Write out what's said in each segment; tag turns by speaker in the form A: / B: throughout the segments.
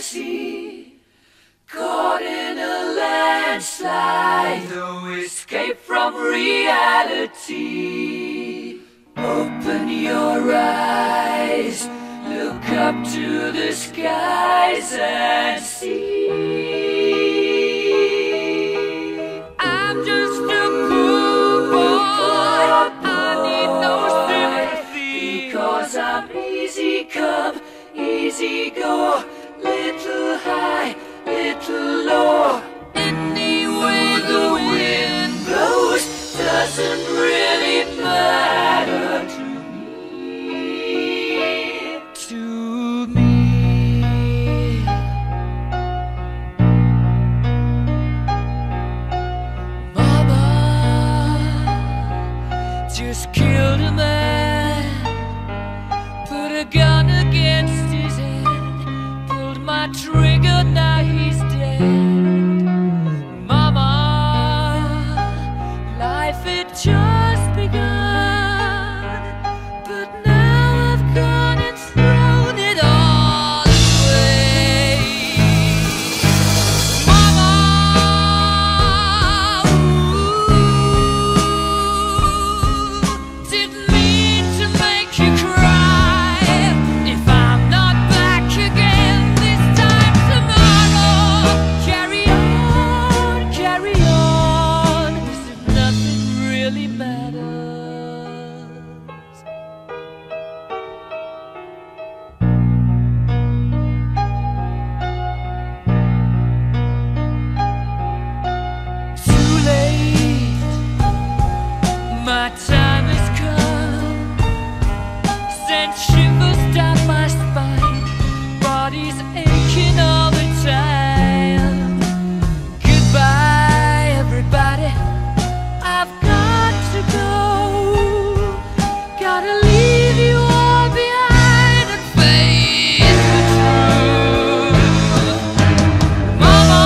A: eternity, caught in a landslide, no escape from reality. Open your eyes, look up to the skies and see. I'm just a poor boy, I need no sympathy, because I'm easy come, easy go, little high, little low. Any way the wind blows doesn't really matter to me. To me. Mama just killed a man, put a gun against his head, pulled my trigger, now he's dead. Mama, life had just begun, but now I've gone and thrown it all away. Mama, didn't mean to make you cry. If I'm not back again this time tomorrow, carry on, as if nothing really matters. Too late, my time has come, sent shivers down my spine, body's aching all the time. Goodbye, everybody, I've got to go. Gotta leave you all behind and face the truth. Mama,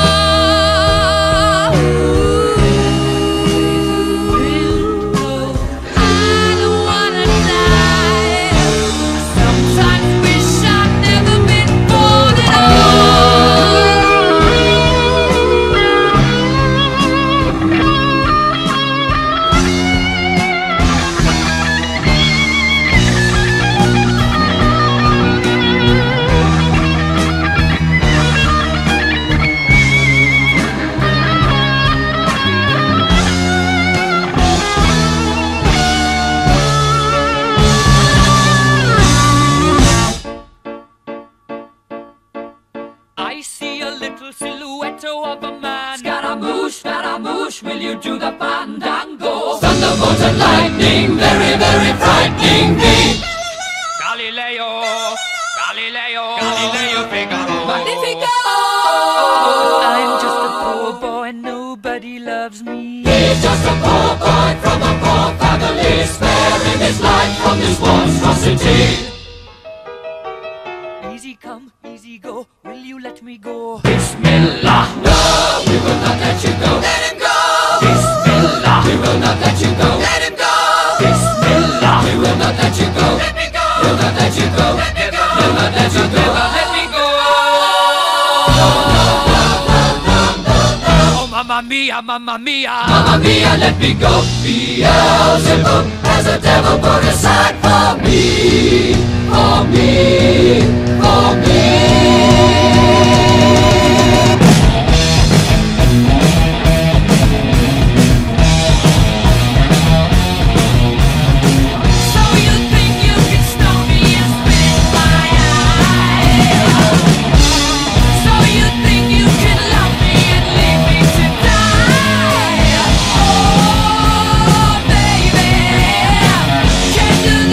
A: I don't wanna die. Sometimes wish I'd never been born at I see a little silhouette of a man. Scaramouche, will you do the fandango? Thunderbolt and lightning, very, very frightening me. Galileo, Figaro. Magnifico! I'm just a poor boy, nobody loves me. He's just a poor boy from a poor family, sparing his life from this monstrosity. Easy come, easy go, will you let me go? Bismillah, no, we will not let you go. Let him go! Bismillah, we will not let you go. Let him go! Bismillah, we will not let you go. Let me go! We'll not let you go. Let me go! We'll not let you go. Let me go! Oh, mamma mia, mamma mia. Mamma mia, let me go. Beelzebub has a devil put aside for me. For me, for me. So you think you can stone me and spit my eye? So you think you can love me and leave me to die? Oh, baby, can't do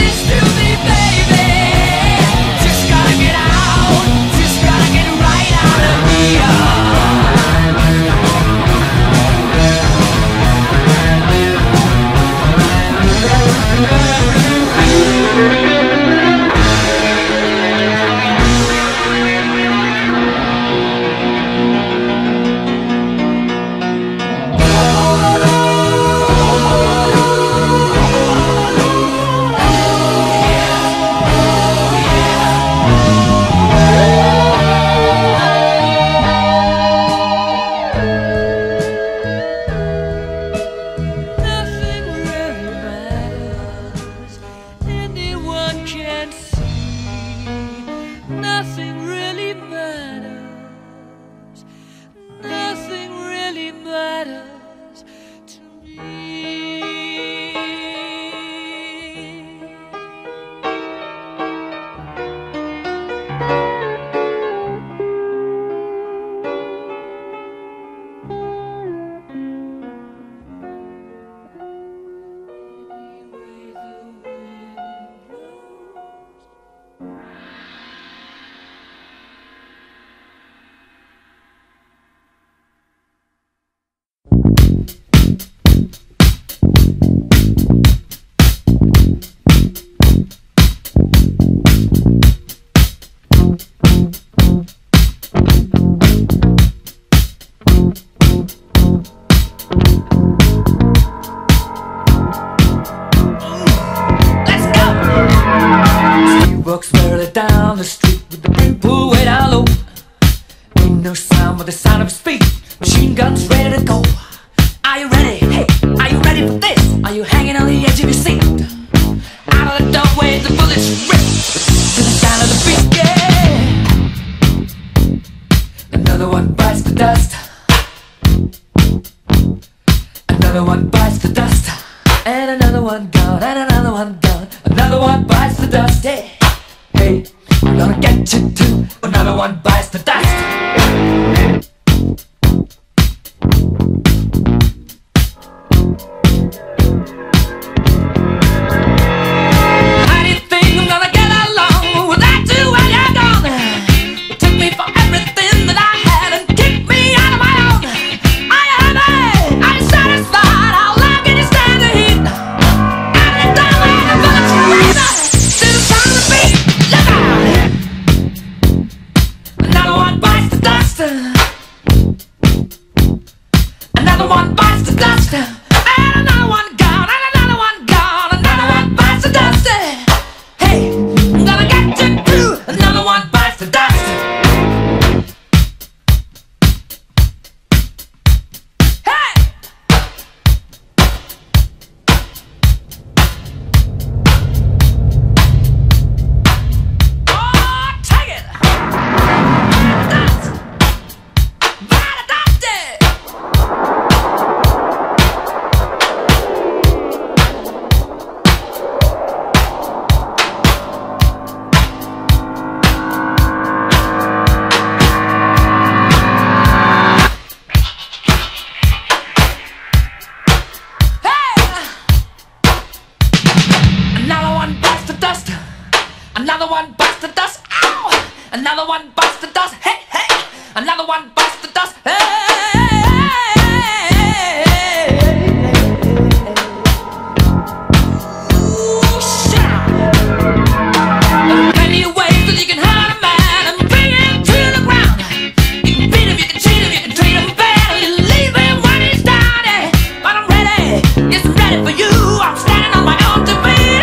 A: down the street with the brim pulled way down low. Ain't no sound but the sound of his feet. Machine guns ready to go. Are you ready? Hey, are you ready for this? Are you hanging on the edge of your seat? Out of the doorway the bullets rip to the sound of the beat, yeah. Another one bites the dust. Another one bites the dust. And another one gone, and another one gone. Another one bites the dust, hey. Hey, I'm gonna get you too. Another one bites the dust. Another one bites the dust, and another one gone, and another one gone. Another one bites the dust. Hey, I'm gonna get you too. Another one bites the dust. Hey, oh, take it. Dust. Bite the dust. Another one bites the dust, ow! Another one bites the dust, hey, hey! Another one bites the dust, hey! Ooh, shit! There are plenty of ways that you can hurt a man and bring him to the ground. You can beat him, you can cheat him, you can treat him bad, or you leave him when he's down, yeah. But I'm ready, yes, I'm ready for you. I'm standing on my own two feet.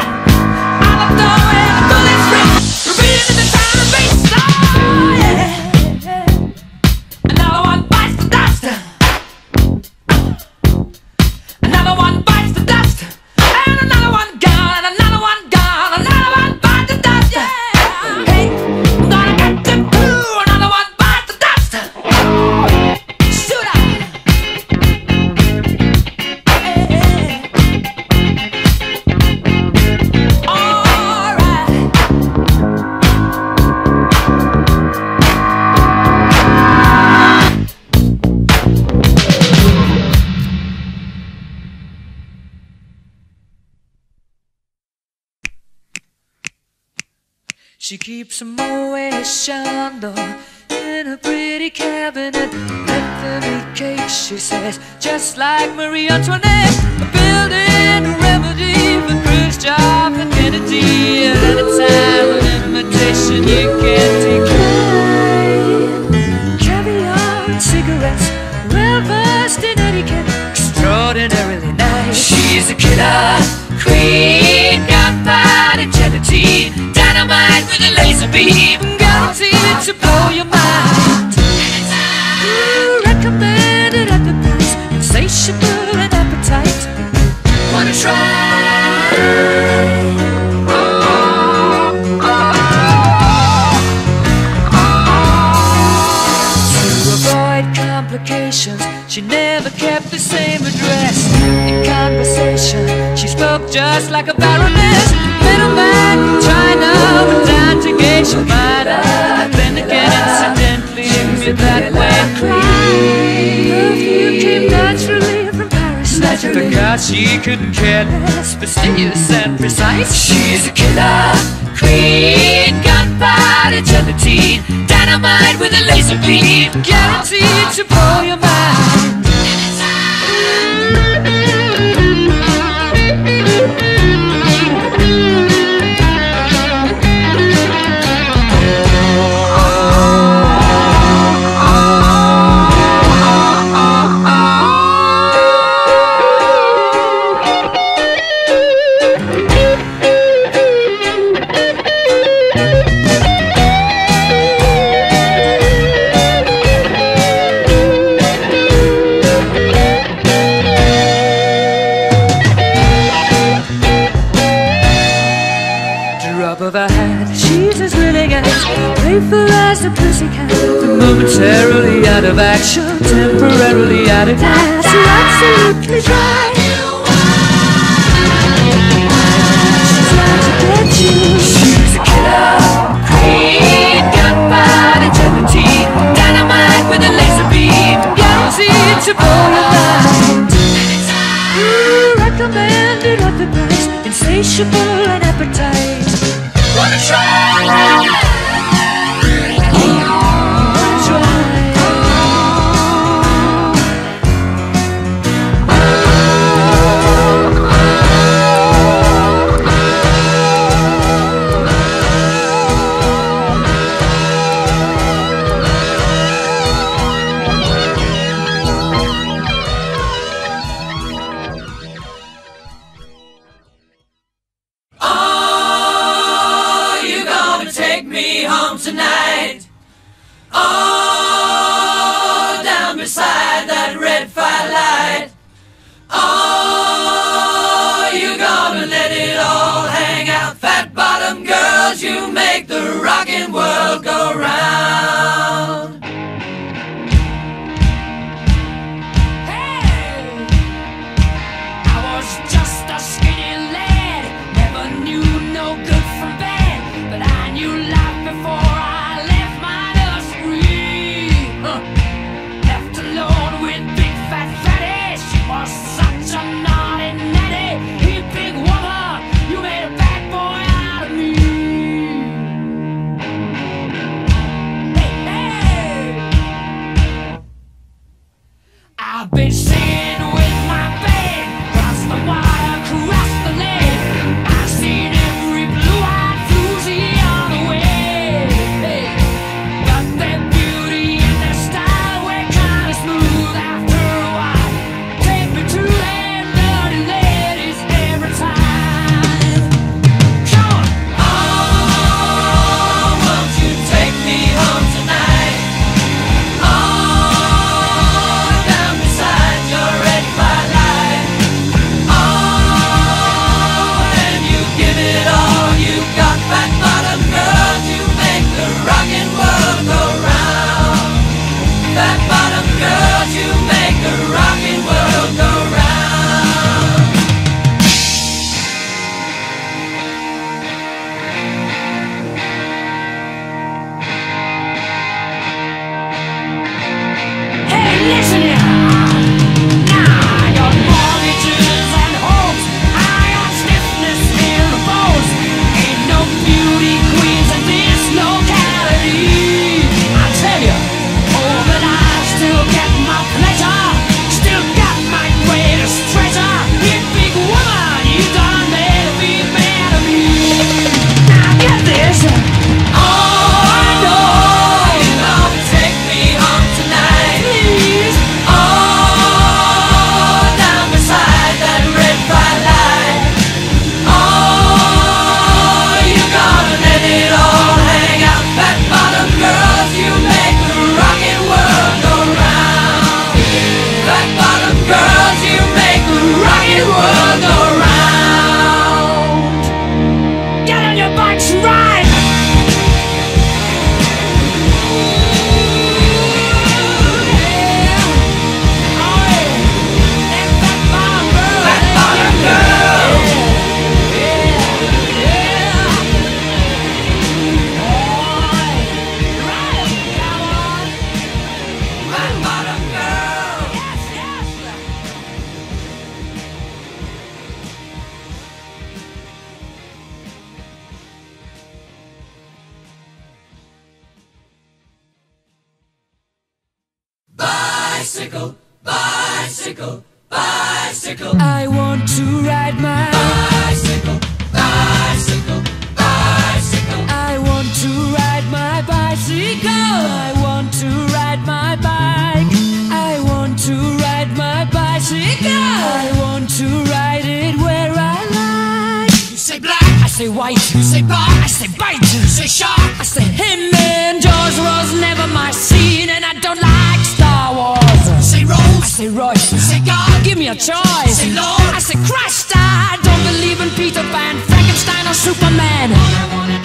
A: She keeps a Moet Chandon in a pretty cabinet. Let them eat cake, she says, just like Marie Antoinette. A building remedy for Khrushchev and Kennedy. And at a time of invitation you can't decline. Caviar and cigarettes, well versed in etiquette, extraordinarily nice. She's a killer queen, gunpowder gelatine, dynamite with a laser beam, guaranteed to blow your mind. Recommended at the price, insatiable and appetite. Wanna try? To avoid complications, she never kept the same address. In conversation, she spoke just like a baroness. Middleman from China, but down to Geisha Minor. Then again, incidentally, me that way. Perfume came naturally from Paris. Naturally, because she couldn't care less, fastidious and precise. She's a killer queen, gunpowder gelatine, dynamite with a laser beam, guaranteed to blow your mind. of her hat. She's as willing as playful as a pussycat, but momentarily out of action, temporarily out of gas. So absolutely dry. She's out to get you. She's a killer queen, gunpowder, gelatine, dynamite with a laser beam, guaranteed to blow your mind. Recommended at the price, insatiable and appetite. Wanna try? Tonight, oh, down beside that red firelight. Oh, you're gonna let it all hang out. Fat bottom girls, you make the rockin' world go round. Hey, I was just a skinny lad, never knew no good from bad, but I knew life before I've been singing with my band, cross the wire, cross the lane. I've seen every blue-eyed floozy on the way. Got their beauty and their style, we're kinda smooth after a while. Take me to them dirty ladies every time. Come on! Oh, won't you take me home tonight? Listen here! Nah, I got mortgages and hopes, I got stiffness in the bones. Ain't no beauty queens in this locality. I tell you, oh, but I still get my pleasure, still got my greatest treasure. You big woman, you done made a big man of me. Now get this! Bicycle, bicycle, bicycle. I want to ride my bicycle, bicycle, bicycle. I want to ride my bicycle. I want to ride my bike. I want to ride my bicycle. I want to ride it where I like. You say black, I say white. You say bar, I say bite. You say shark, I say him. And Jaws was never my scene, and I don't like Star Wars. You say Rose, I say Royce. You say God, give me a choice. You say Lord, I say Christ. I don't believe in Peter Pan, Frankenstein or Superman. All I wanna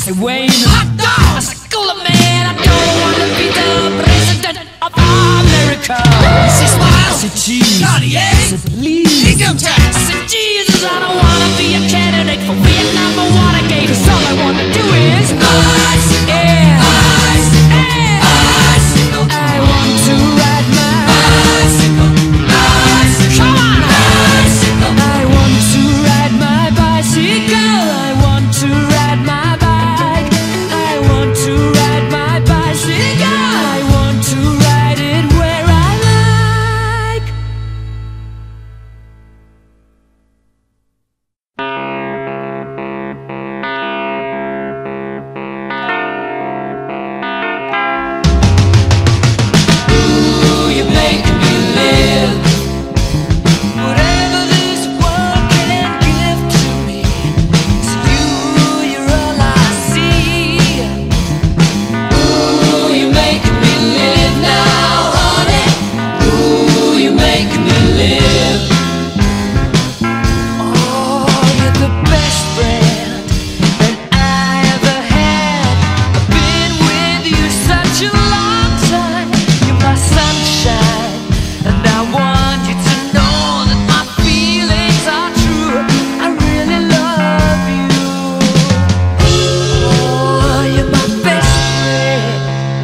A: say Wayne, hot dog. I say cooler man, I don't wanna be the president of America. I say smile, I say cheese, Cartier, I say please, income tax. I say Jesus, I don't wanna be a candidate for Vietnam or Watergate. 'Cause all I wanna do is bicycle, yeah, bicycle, bicycle. I want to ride my bicycle, bicycle. Come on, bicycle. I want to ride my bicycle. I want to ride my bike. I want to ride my bicycle. I want to ride it where I like. Ooh, you make me live. Whatever this world can give to me, it's you, you're all I see. Ooh, you make me live now, honey. Ooh, you make me live. Oh, you're the best friend that I ever had. I've been with you such a long time. You're my sunshine, and I want you to know that my feelings are true. I really love you. Oh, you're my best friend.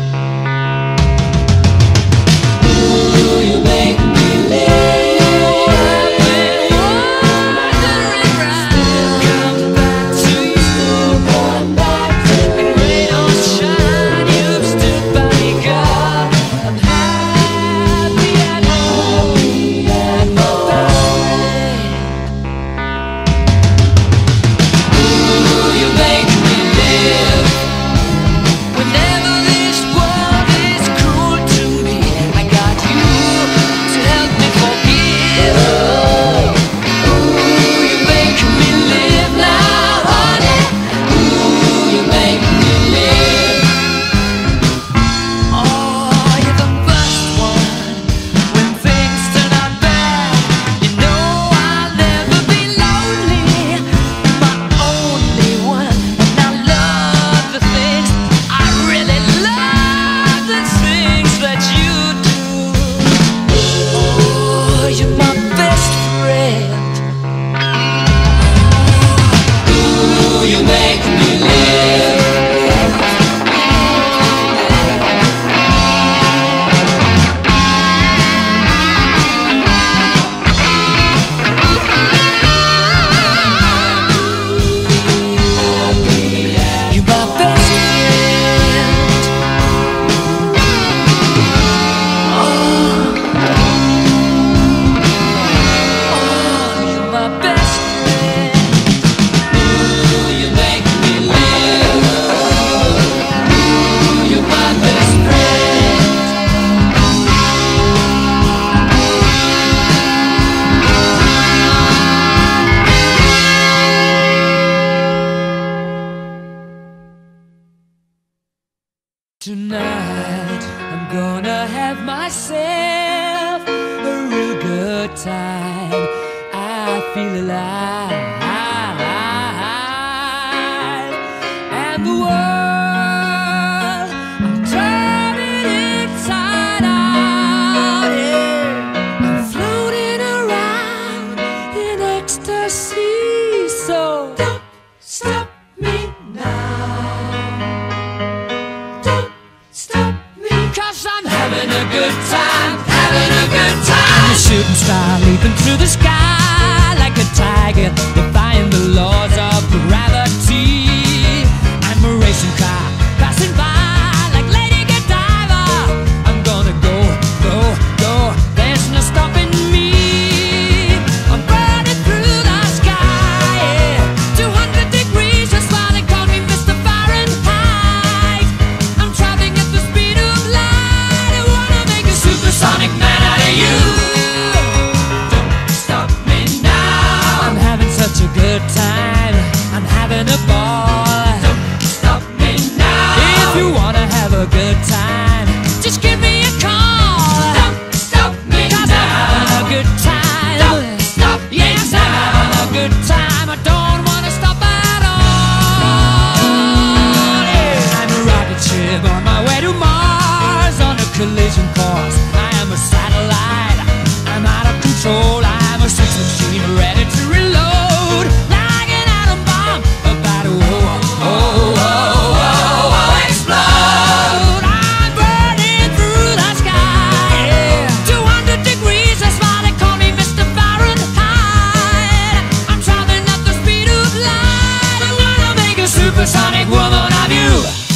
A: Ooh, you make me live. I've been wondering right, come back to you, going back to you. Rain or shine, you've stood by me, God. I'm happy at home, and my best friend. Ooh, you make me live. Whenever this world is cruel to me, I got you to help me forgive. Ooh, you make me live now, honey. Ooh, you make me live. Oh, you're the first one when things turn out bad. You know I'll never be lonely. You're my only one, and I love the things, I really love the things that you do. Oh, you're my best friend. Ooh, you make me live. You're my best friend. Oh, you're my best friend. Ooh, you make me live. Ooh, you're my best friend. Tonight I'm gonna have myself a real good time. I feel alive, and the world, I'm turning inside out. Yeah, I'm floating around in ecstasy. So don't stop me now. Don't stop me, 'cause I'm having a good time, having a good time. I'm a shooting star leaping through the sky like a tiger, defying the laws of gravity. I'm a racing car passing by like Lady Godiva. I'm gonna go, go, go. There's no stopping me. I'm burning through the sky, yeah. 200 degrees, that's why they call me Mr. Fahrenheit. I'm traveling at the speed of light. I wanna make a supersonic man out of you. Don't stop me now. I'm having such a good time. I'm having a ball. way to Mars on a collision course. I am a satellite, I'm out of control. I'm a sex machine ready to reload, like an atom bomb about to explode. I'm burning through the sky, yeah. 200 degrees, that's why they call me Mr. Fahrenheit. I'm traveling at the speed of light. I'm gonna make a supersonic woman of you.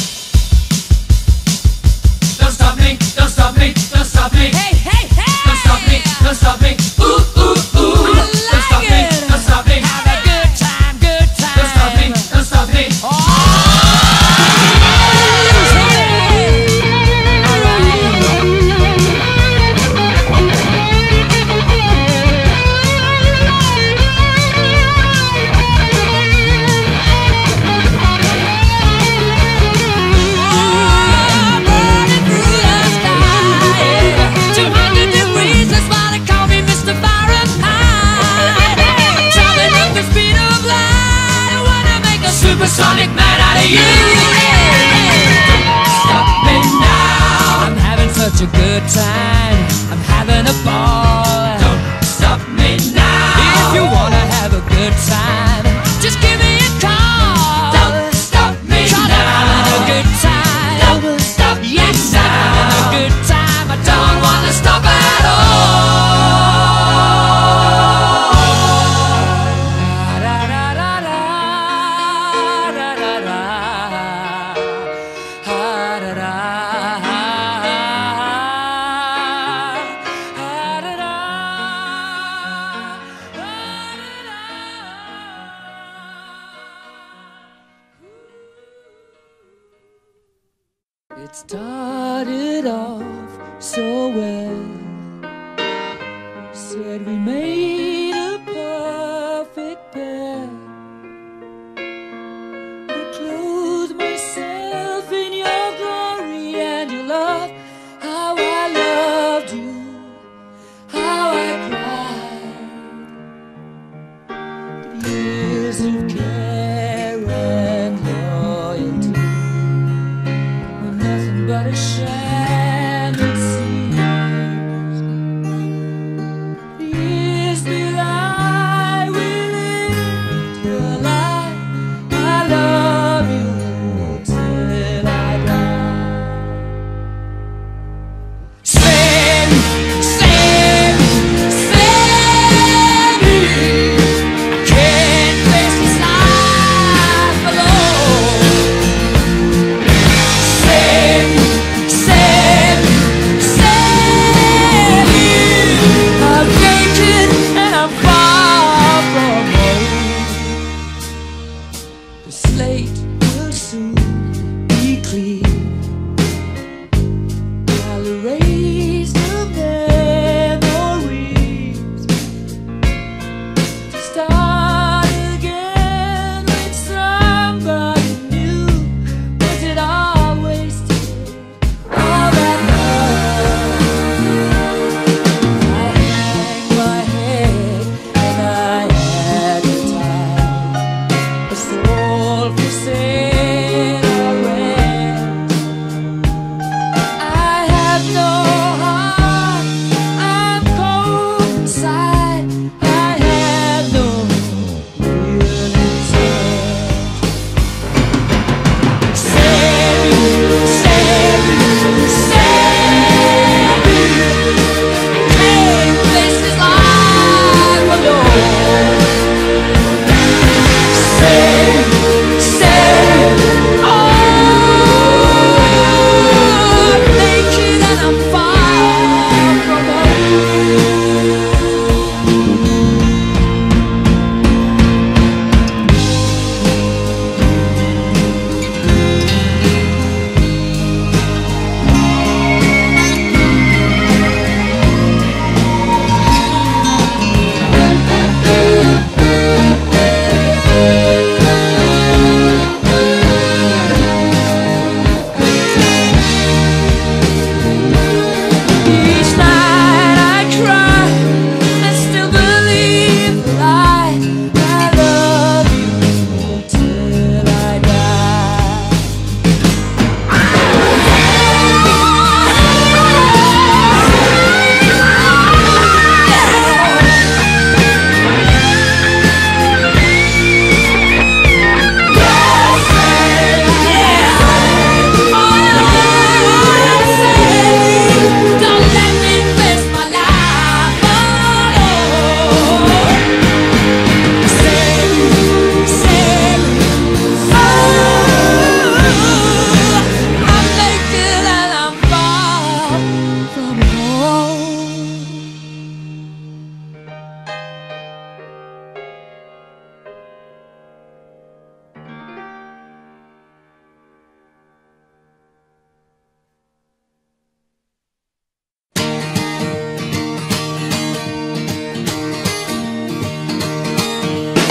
A: Don't stop me, don't stop me, don't stop me. Hey, hey, hey! Don't stop me, don't stop me. Ooh, ooh, ooh. Don't stop me, don't stop me. Have a good time, good time. Don't stop me, don't stop me. Supersonic man out of you. Don't stop me now. I'm having such a good time. I'm having a ball. Don't stop me now. If you wanna have a good time, just give me a call. Don't stop me now. I'm having a good time. Don't stop me now. Yes, I'm having a good time. I don't wanna stop at all. It started off so well. Said we made a perfect pair. I clothed myself in your glory and your love. How I loved you, how I cried. Years of care and loyalty, but a sham it seems. The years will lie, will live till I love you till I die. Save me. Can't face this life alone. Save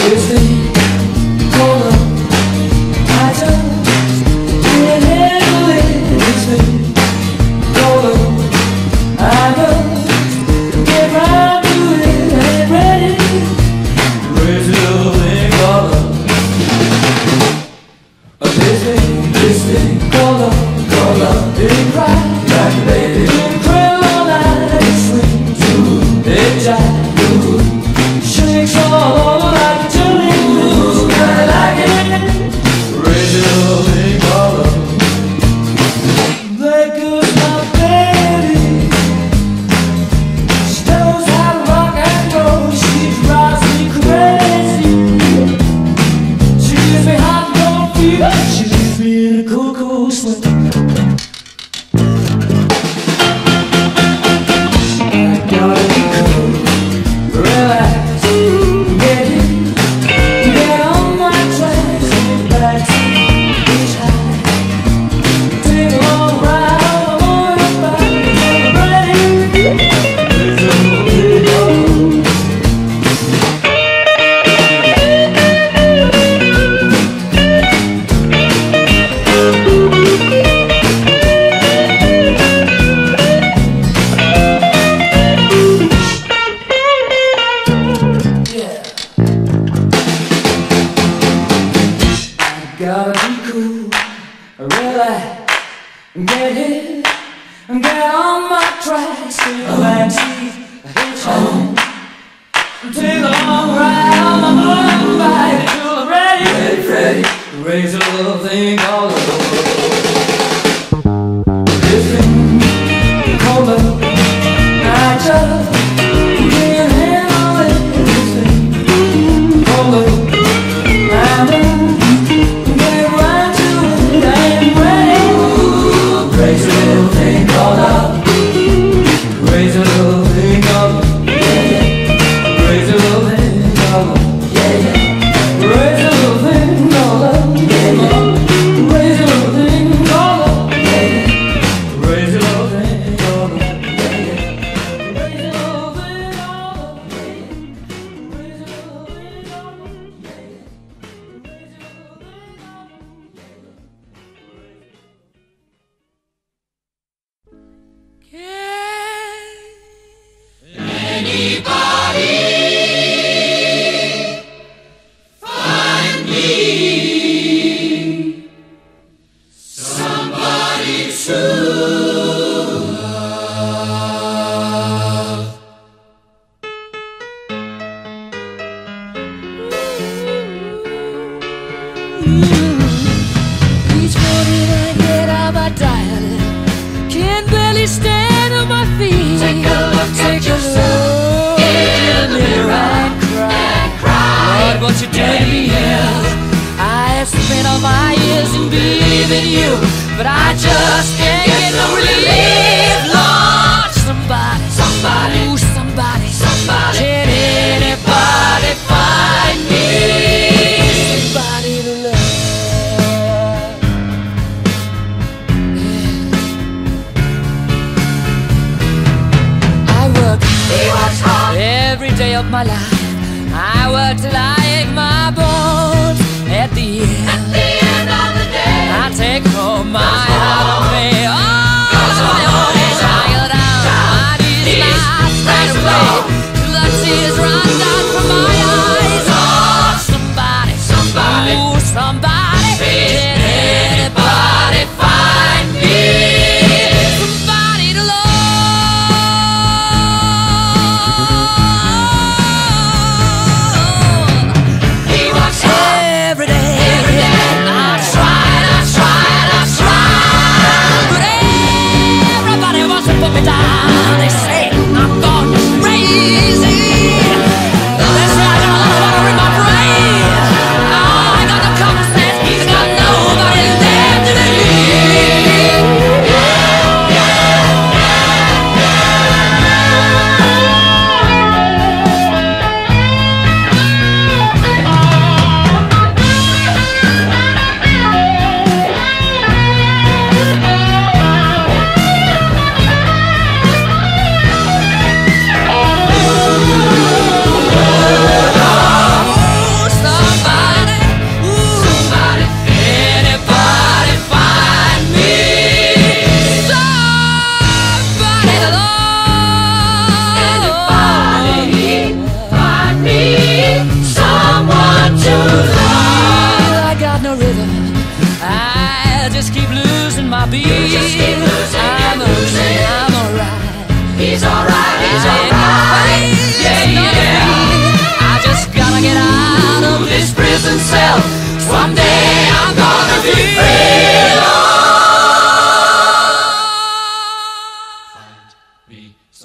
B: Every day I tried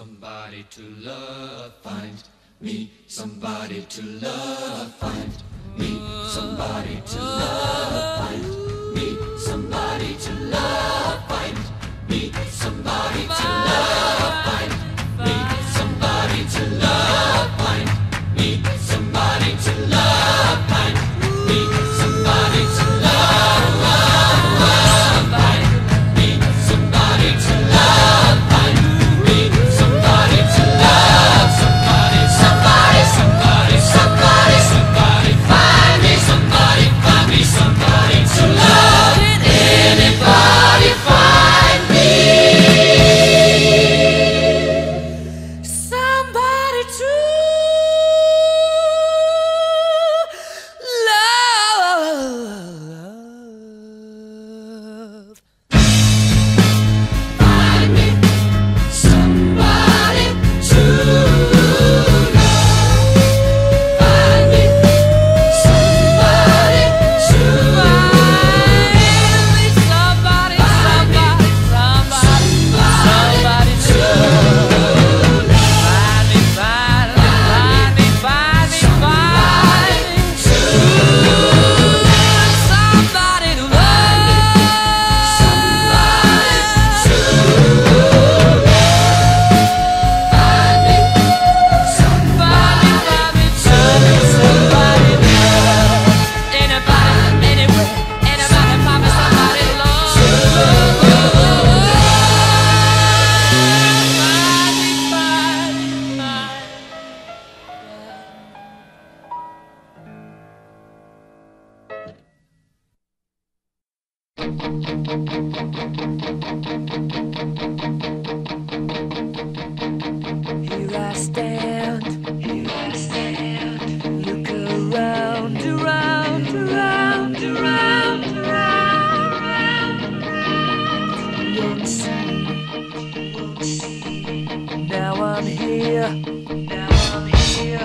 A: somebody to love. Find me somebody to love. Find me somebody to love. Find me somebody to love. Find me somebody to love. Find me somebody to love. Find me somebody to love. Find me somebody to love. Find me somebody to love. Find me somebody to love. Somebody, somebody, somebody, somebody, somebody. Find me somebody. Find me somebody to love. Anybody find me somebody to love. Find me somebody to love. Find me somebody to love.
B: Somebody, somebody, somebody, somebody to love. Find me, find me, find me, find me, find me to love. Somebody to love. Somebody to somebody to love. Anybody, anywhere, anybody, find me somebody to love. Find me, find me.
A: Here I stand, look around, around, around, around, around, won't see. Now I'm here, now I'm here,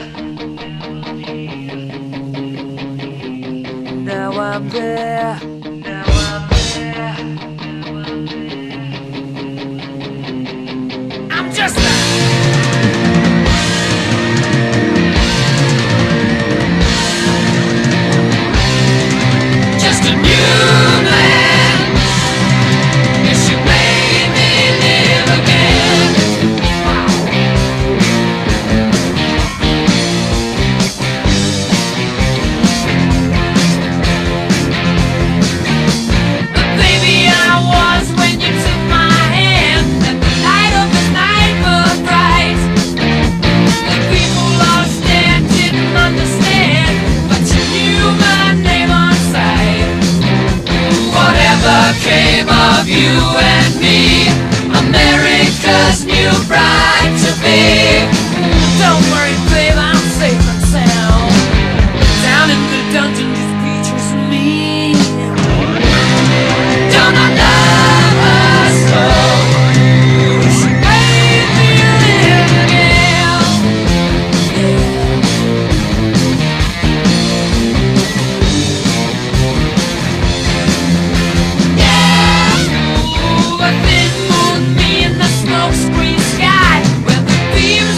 A: now I'm there, now I'm there. I'm just a new man. Yes, you made me live again. But baby, I was when you took my hand, and the light of the night was bright. The people lost and didn't understand, but you knew my name on sight. Whatever came of you and me, America's new bride to be. Don't worry, babe, I'm safe and sound. Down in the dungeon, just pictures me. Don't I love her so? She made me live again. Yeah. Ooh, a thin moon, me in the smoke screen sky, where the beams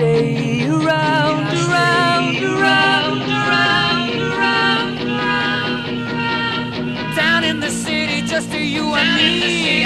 B: stay around, around, around, around, around, around. Down in the city, just to you and me.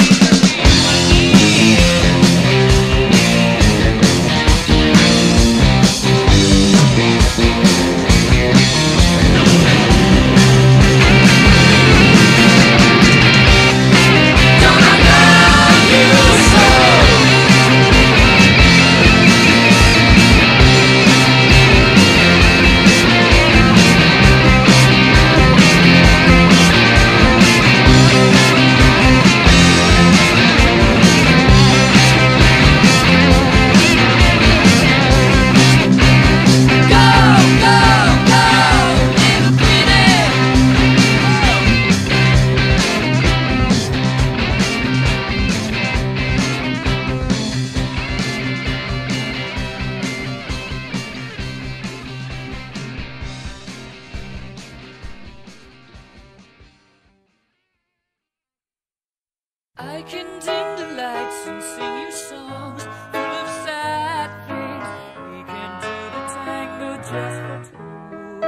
B: I can dim the lights and sing you songs full of sad things. We can do the tango just for two.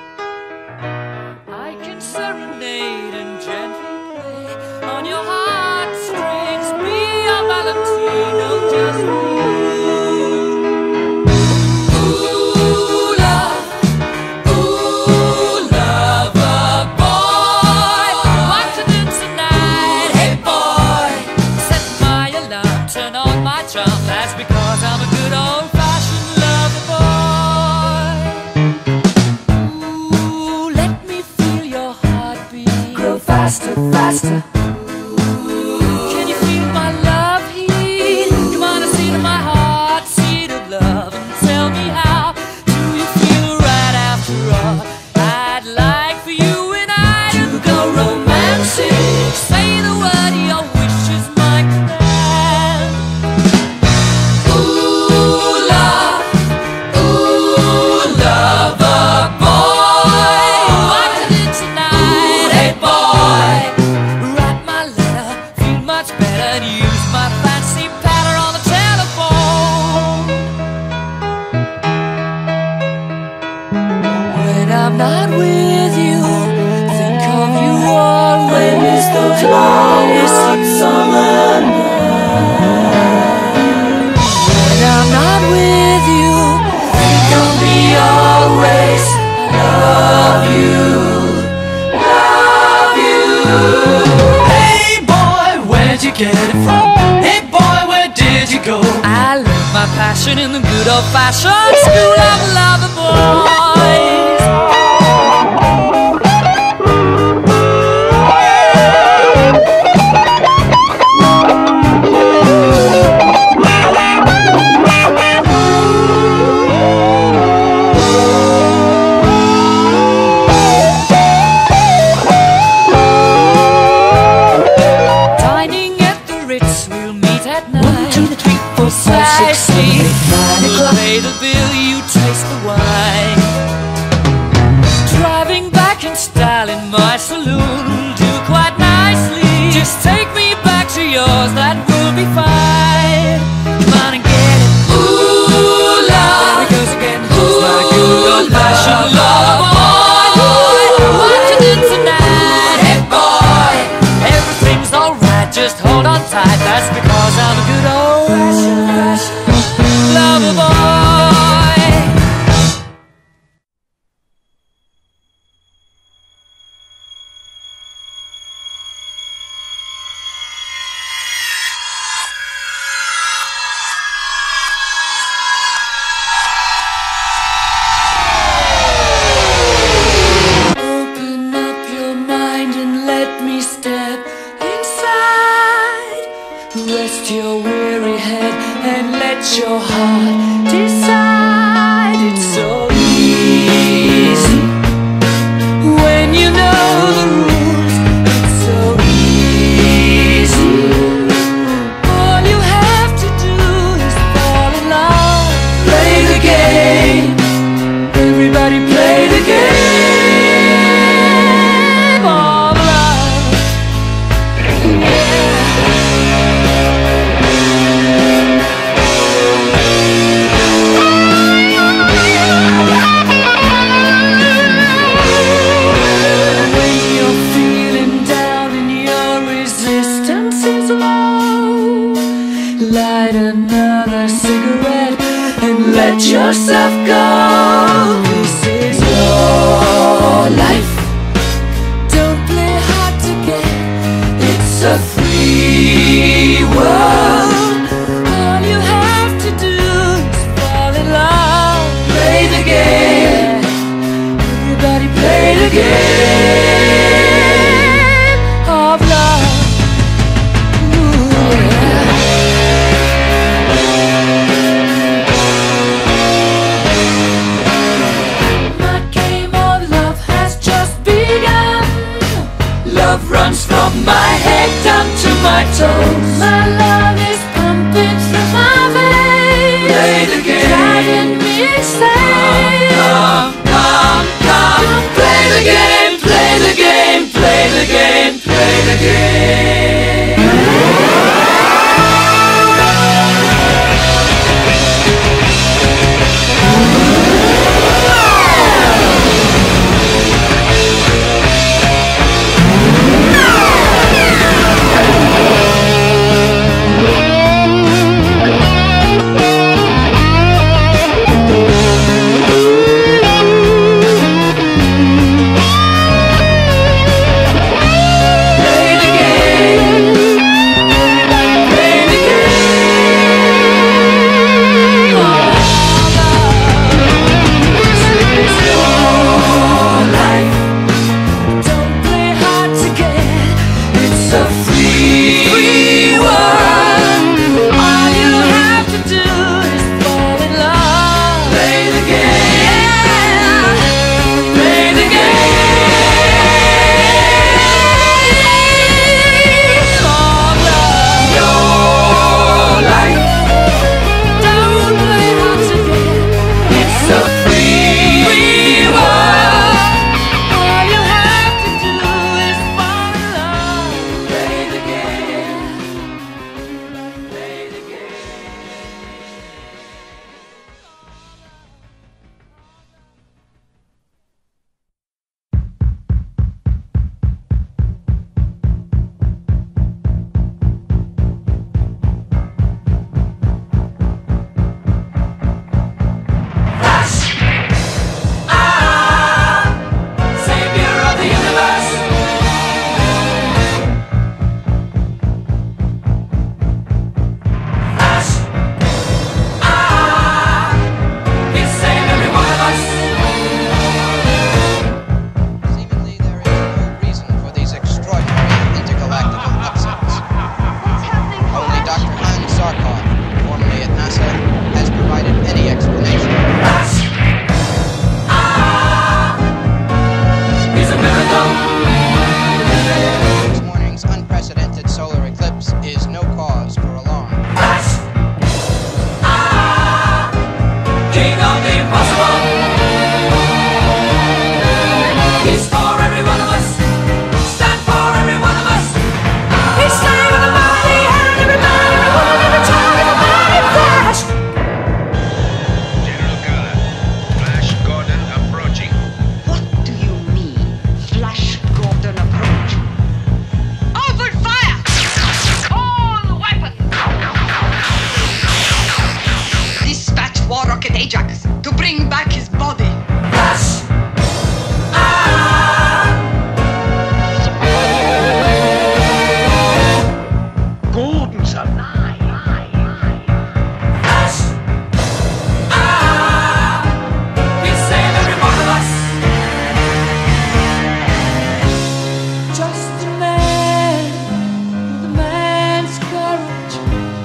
B: I can serenade and gently play on your heartstrings. Be your Valentino just for you. Ooh, love, ooh, lover boy, what to do tonight? Hey boy, set my alarm, turn on my charm. That's because I'm a good old-fashioned lover boy. Ooh, let me feel your heartbeat grow faster, faster. Can you feel my love heat? Come on and see to my heart, seed of love, and tell me how do you feel right after all? I'd like for you and I to go romancing. Say the word, your wish is my command. Ooh, love, ooh, lover boy, what to do tonight? Hey boy, write my letter, feel much better, and use my fancy patter on the telephone. When I'm not with you, think of you always, those long summer nights. When I'm not with you, think of me always. Love you, love you.
A: Hey boy, where'd you get it from? Hey boy, where did you go?
B: I learned my passion in the good old-fashioned school of lover boys. Dining at the Ritz, we'll meet at night. 1, 2, 3, 4, 5, 6, 7, 8, 9 o'clock. Pay the bill, you taste the wine. Driving back in style in my saloon will do quite nicely. Just take me back to yours, that will be fine. Come on and get it. Ooh, love. There it goes again. Ooh, my good old-fashioned love boy. What to do tonight? Hey boy, everything's alright, just hold on tight. That's because I'm a good old-fashioned lover boy. hearts of gold. This is your life. Don't play hard to get. It's a free world. All you have to do is fall in love. Play the game. Everybody play the game of love. Ooh, yeah. My game of love has just begun. Love runs from my head down to my toes. My love is pumping through my veins. Play the game. Driving me insane. Come, come, come, come. Play the game, play the game, play the game, play the game.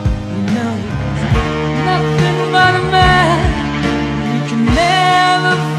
B: Nothing but a man. You can never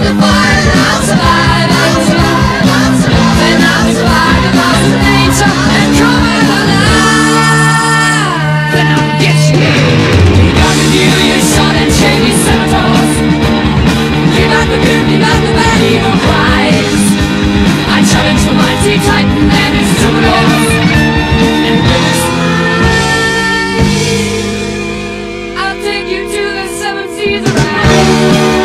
B: the fire and I'll survive, I'll survive, I'll survive. Then I'll survive the loss of nature and come out alive. Then I'll get you. You got the view, your son and shady senators. Give out the good, give out the bad, evil cries. I challenge the mighty Titan and his troubadours. And with a smile, I'll take you to the seven seas around.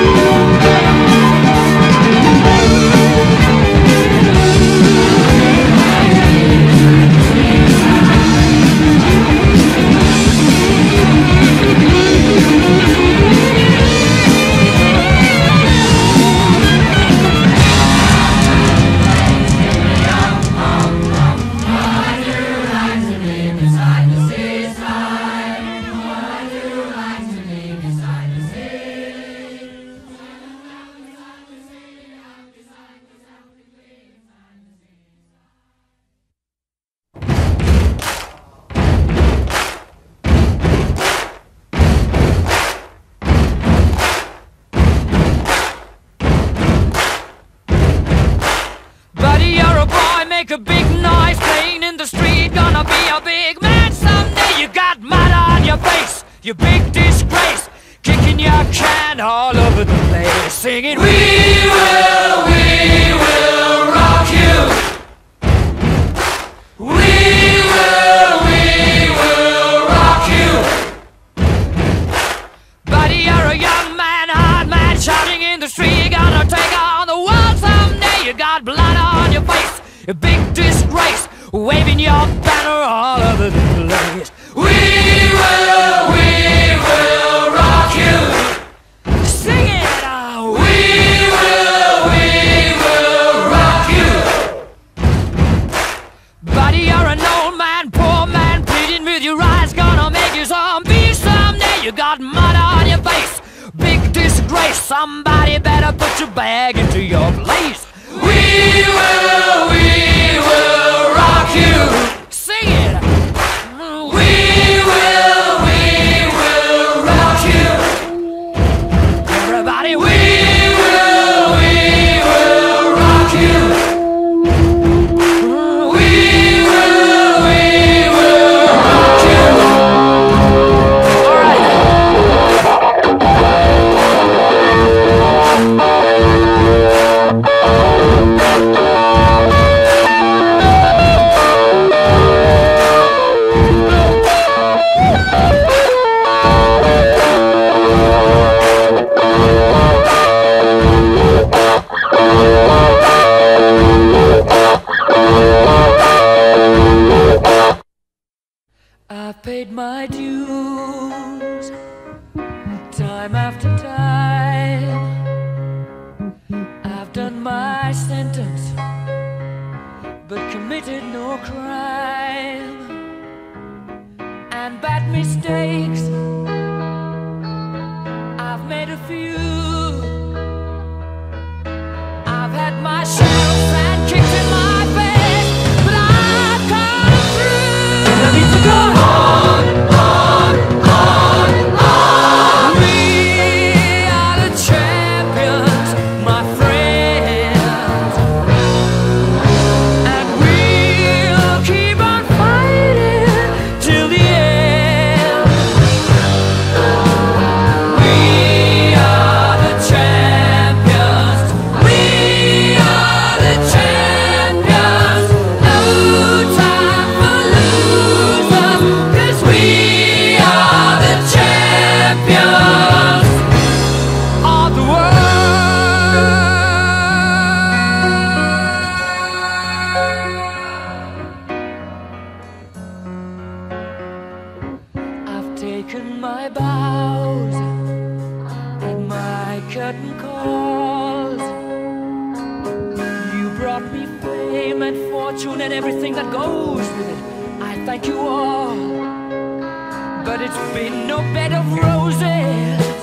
B: Make a big noise playing in the street. Gonna be a big man someday. You got mud on your face, you big disgrace. Kicking your can all over the place, singing, we will rock you. We will rock you. Buddy, you're a young man, hard man, shouting in the street. You're gonna take on the world someday. You got blood on your face, a big disgrace, waving your banner all over the place. We will rock you. Sing it out. We will rock you. Buddy, you're an old man, poor man, pleading with your eyes, gonna make you zombie someday. You got mud on your face, big disgrace. Somebody better put your bag into your place. We will rock you. Sing it. We will rock you. Everybody, we will rock you. We will rock you. All right. I've paid my dues, time after time. I've done my sentence, but committed no crime. And bad mistakes, I've made a few. I've had my share of sand kicked in my face, but I've come through. And I need to go on. We are the champions, my friends, and we'll keep on fighting till the end. We are the champions. We are the champions. No time for losers, 'cause we are the champions of the world. I've taken my bows and my curtain calls. You brought me fame and fortune and everything that goes with it. I thank you all, but it's been no bed of roses.